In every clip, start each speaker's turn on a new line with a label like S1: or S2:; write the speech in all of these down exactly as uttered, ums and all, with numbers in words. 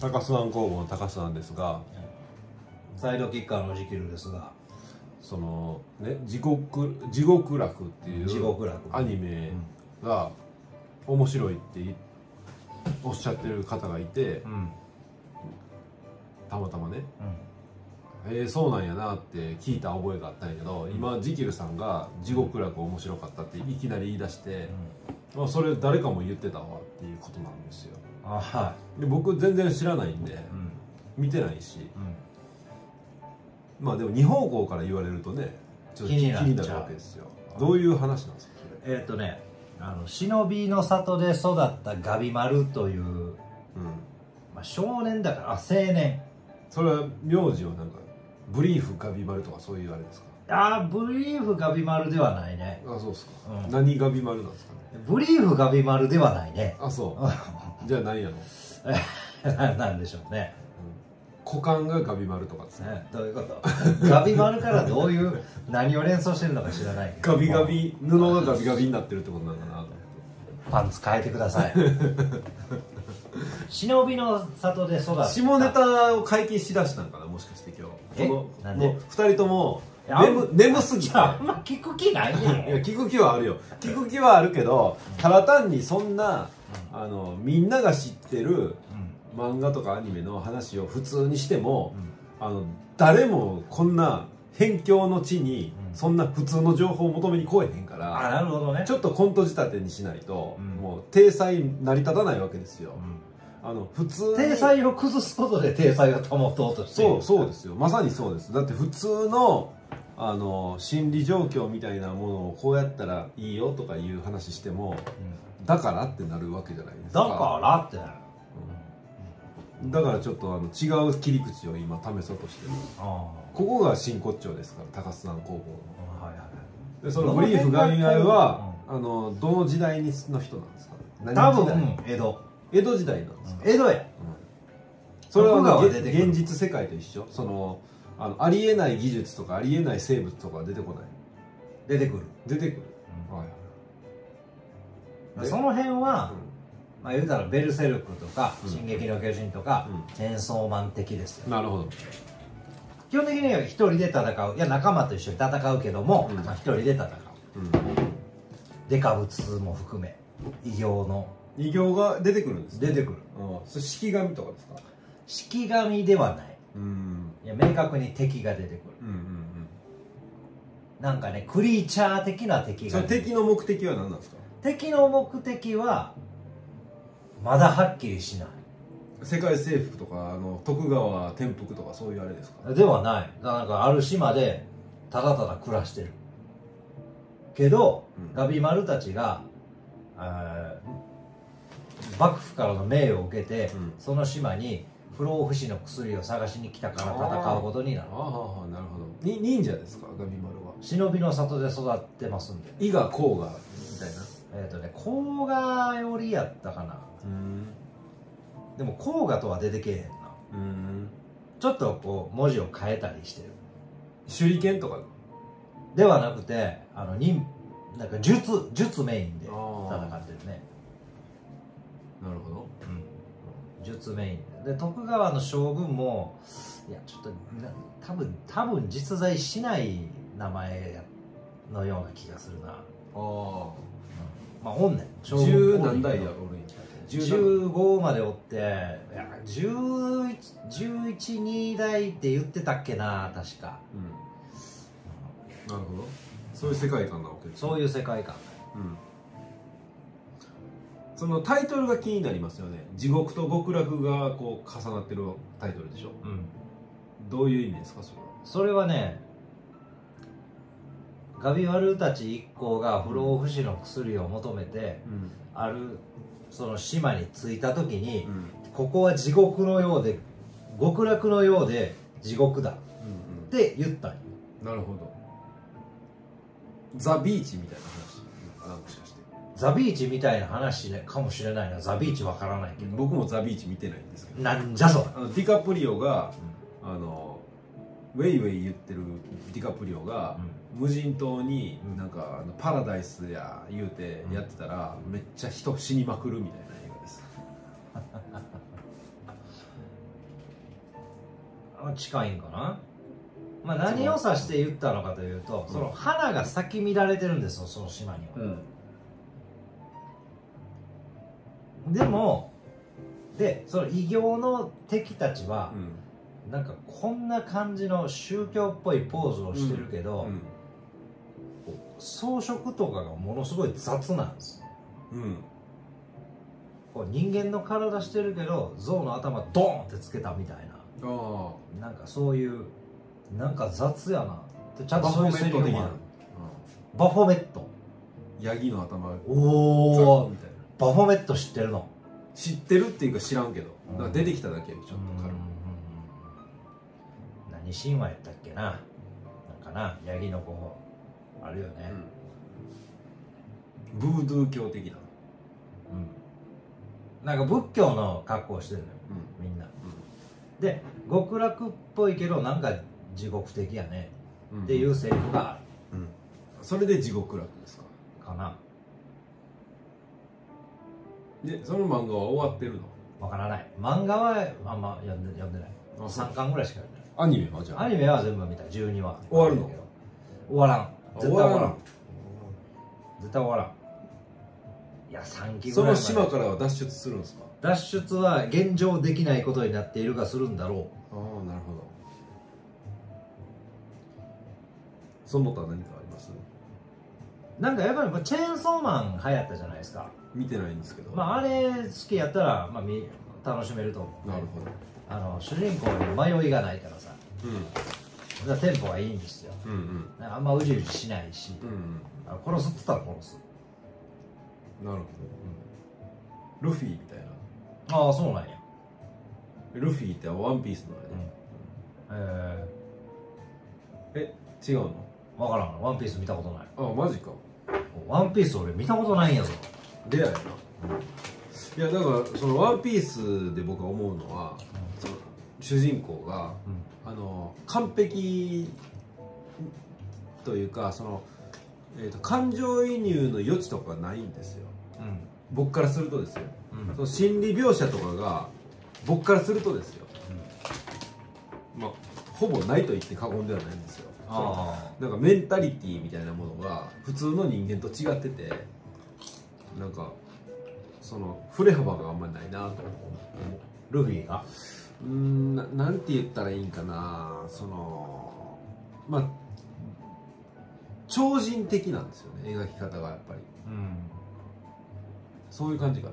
S1: 高須庵工房の高須庵ですが、
S2: サイドキッカーのジキルですが、
S1: そのね地獄地獄楽っていう
S2: 地獄楽
S1: アニメが面白いっておっしゃってる方がいて、
S2: うん、
S1: たまたまね、
S2: うん、
S1: えー、そうなんやなって聞いた覚えがあったんやけど、今ジキルさんが地獄楽面白かったっていきなり言い出して、うん、まあそれ誰かも言ってたわっていうことなんですよ。
S2: あ、はい、
S1: で僕全然知らないんで、うん、見てないし、うん、まあでも二方向から言われるとねちょっと気になるわけですよ。どういう話なんですかそれ。
S2: えーっとねあの忍びの里で育ったガビ丸という、うん、まあ、少年だからあ青年。
S1: それは名字はなんかブリーフガビ丸とかそういうあれですか。
S2: ああ、ブリーフガビ丸ではないね。
S1: あ、そうですか、うん、何ガビ丸なんですかね。
S2: ブリーフガビ丸ではないね。
S1: あ、そうじゃあ何やの
S2: なんでしょうね、
S1: 股間がガビ丸とかですね。
S2: どういうことガビ丸からどういう何を連想してるのか知らないけど、
S1: ガビガビ布がガビガビになってるってことなのかなと思って。
S2: パンツ変えてください忍びの里で育った
S1: 下ネタを解禁しだしたんかな、もしかして今日。
S2: え
S1: この
S2: なんで
S1: ふたりとも眠眠すぎて
S2: あんま聞く気ないね
S1: いや聞く気はあるよ、聞く気はあるけど、ただ単にそんな、うん、あのみんなが知ってる漫画とかアニメの話を普通にしても、うん、あの誰もこんな辺境の地にそんな普通の情報を求めに来えへんから、
S2: あ、なるほどね、
S1: ちょっとコント仕立てにしないと、うん、もう体裁成り立たないわけですよ、うん、あの普通
S2: 体裁を崩すことで体裁を保とうとして
S1: そうそうですよ、まさにそうです。だって普通のあの心理状況みたいなものをこうやったらいいよとかいう話しても、うん、だからってなるわけじゃないですか。
S2: だからってなる、
S1: うん、だからちょっとあの違う切り口を今試そうとしてる。あ、ここが真骨頂ですから高須庵工房の、はいはい、でそのブリーフガビ丸は、うん、あのどの時代の人なんですか。
S2: 多分江戸
S1: 江戸時代なんですか、
S2: うん、江戸や、うん、
S1: それは現実世界と一緒。そのあのありえない技術とかありえない生物とか出てこない。
S2: 出てくる
S1: 出てくる、うん、はい、
S2: その辺は、うん、まあ言うたらベルセルクとか、うん、進撃の巨人とか、うん、チェーンソーマン的ですよ。
S1: なるほど。
S2: 基本的には一人で戦う、いや仲間と一緒に戦うけども、うん、まあ一人で戦う、うん、デカブツも含め異形の
S1: 異形が出てくるんですね。
S2: 出てくる。
S1: ああ、それ式神とかですか。
S2: 式神ではない、
S1: うん、
S2: いや明確に敵が出てくる、うんうんうん、なんかねクリーチャー的な敵が。
S1: その敵の目的は何なんですか。
S2: 敵の目的はまだはっきりしない。
S1: 世界征服とかあの徳川転覆とかそういうあれですか。
S2: ではない。なんかある島でただただ暮らしてるけど、うん、ガビ丸たちが幕府からの命を受けて、うん、その島に不老不死の薬を探しに来たから戦うことになる。
S1: ああ、なるほど。に忍者ですかガビ丸は。
S2: 忍びの里で育ってますんで。
S1: 伊賀甲賀みたいな。
S2: えっとね甲賀よりやったかな。うん、でも甲賀とは出てけえへんな。うん、ちょっとこう文字を変えたりしてる。
S1: 手裏剣とか
S2: ではなくてあの忍なんか術術メインで戦ってるね。
S1: なるほど、
S2: うん、術メインで徳川の将軍もいやちょっと多分多分実在しない名前のような気がするな。ああ、うん、まあおんねん
S1: 将軍十何代やおるんや。
S2: じゅうごまでおっていやじゅういち、じゅういち、に代って言ってたっけな確か、
S1: うん、なるほど。そういう世界観なわけです、ね、
S2: そういう世界観、
S1: うん、そのタイトルが気になりますよね。地獄と極楽がこう重なってるタイトルでしょ、うん、どういう意味ですかそれは。
S2: それはねガビ丸たち一行が不老不死の薬を求めて、うん、あるその島に着いた時に、うん、ここは地獄のようで極楽のようで地獄だ、うんうん、って言ったんよ。
S1: なるほど。ザ・ビーチみたいな話あ、もしかして
S2: ザ・ビーチみたいな話かもしれないな。ザ・ビーチわからないけど
S1: 僕もザ・ビーチ見てないんですけど。
S2: なんじゃそれ。
S1: あのディカプリオが、うん、あのウェイウェイ言ってるディカプリオが、うん、無人島になんかあのパラダイスや言うてやってたら、うん、めっちゃ人死にまくるみたいな映画です
S2: 近いんかな。まあ何を指して言ったのかというと、その花が咲き乱れてるんですよ、その島には。うん、でもでその異形の敵たちは、うん、なんかこんな感じの宗教っぽいポーズをしてるけど、うんうん、装飾とかがものすごい雑なんですよ、うん、こう人間の体してるけど象の頭ドーンってつけたみたいな、あなんかそういうなんか雑やなってちゃんとそういうセリフもある。バフォメット、
S1: ヤギの頭、
S2: おおバフォメット知ってるの？
S1: 知ってるっていうか知らんけど、だから出てきただけちょっと軽く。
S2: 何神話やったっけな、なんかな、ヤギの子あるよね、
S1: うん、ブードゥー教的な、
S2: うん、なんか仏教の格好をしてるのよ、うん、みんな、うん、で極楽っぽいけどなんか地獄的やね、うん、っていうセリフがある、うん、
S1: それで地獄楽ですか
S2: かな。
S1: でその漫画は終わってるの？
S2: わからない。漫画はあんま読んで読んでない。さんかんぐらいしか読んでない。
S1: アニメはじゃあ？
S2: アニメは全部見た。じゅうにわ
S1: 終わるの？
S2: 終わらん。絶対終わらん。絶対終わらん。いやさんきぐらい。
S1: その島からは脱出するんですか？
S2: 脱出は現状できないことになっているがするんだろう。
S1: ああなるほど。その他何かあります？
S2: なんかやっぱりチェーンソーマン流行ったじゃないですか。
S1: 見てないんですけど、
S2: まああれ好きやったら、まあ、み楽しめると思う、ね、
S1: なるほど。
S2: あの主人公に迷いがないからさ、うん、だからテンポがいいんですよ、うんうん、あんまうじうじしないし、うんうん、あ殺すって言ったら殺す。
S1: なるほど、うん、ルフィみたいな。
S2: ああそうなんや。
S1: ルフィってワンピースのあれね、うん、えー、え違うの？
S2: 分からん。ワンピース見たことない。
S1: あマジか。
S2: ワンピース俺見たことないんやぞ。
S1: レアやな、うん、いやだからそのワンピースで僕が思うのは、うん、その主人公が、うん、あの完璧というかその、えーと、感情移入の余地とかないんですよ、うん、僕からするとですよ、うん、その心理描写とかが僕からするとですよ、うん、まあほぼないと言って過言ではないんですよ。あなんかメンタリティーみたいなものが普通の人間と違ってて、なんかその振れ幅があんまりないなと思う。
S2: ルフィが
S1: うーん な, なんて言ったらいいんかな、そのまあ超人的なんですよね、描き方がやっぱり、うん、そういう感じか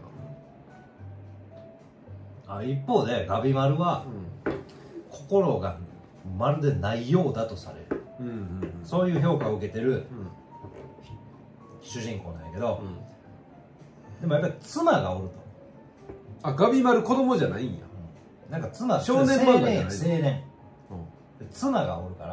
S2: な。あ一方でガビマルは、うん、心がまるでないようだとされる、うんうんうん、そういう評価を受けてる、うん、主人公なんやけど、うん、でもやっぱり妻がおると。
S1: あガビマル子供じゃないんや、
S2: うん、なんか妻
S1: 少年漫画じゃないの？
S2: 青年、うん、妻がおるから、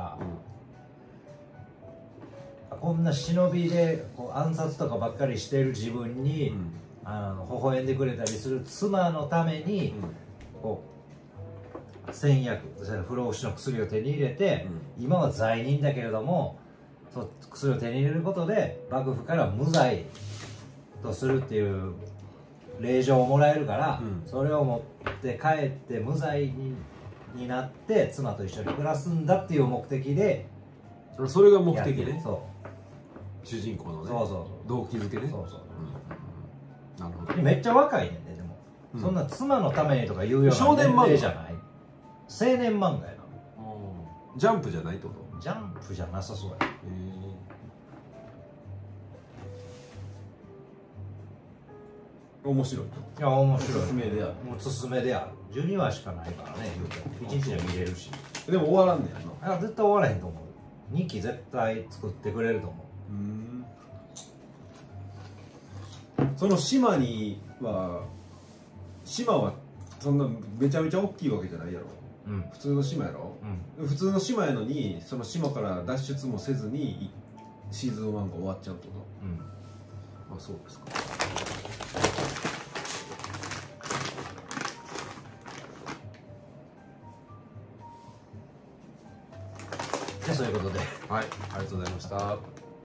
S2: うん、こんな忍びでこう暗殺とかばっかりしてる自分に、うん、あの微笑んでくれたりする妻のために、うん、こう戦薬不老不死の薬を手に入れて、うん、今は罪人だけれどもそ薬を手に入れることで幕府から無罪とするっていう令状をもらえるから、うん、それを持って帰って無罪に、になって妻と一緒に暮らすんだっていう目的で、
S1: それが目的ね。
S2: そう
S1: 主人公のね、
S2: そうそうそう
S1: 動機づけね。
S2: そうそう、
S1: うん、なるほど。
S2: めっちゃ若いねんで、でも、うん、そんな妻のためにとか言うような年齢じゃない。青年漫画やな。
S1: ジャンプじゃないってこと？
S2: ジャンプじゃなさそうや。へ
S1: ー面白い。い
S2: や面白い。
S1: おすすめである。
S2: おすすめである。じゅうにわしかないからね、いちにちで見れるし。
S1: でも終わらんねや
S2: な。いや絶対終わらへんと思う。にき絶対作ってくれると思う。
S1: うん。その島には島はそんなめちゃめちゃ大きいわけじゃないやろ。うん、普通の島やろ、うん、普通の島やのにその島から脱出もせずにシーズンワンが終わっちゃうってこと、うん、あそうですか。
S2: じゃあそういうことで
S1: はいありがとうございました。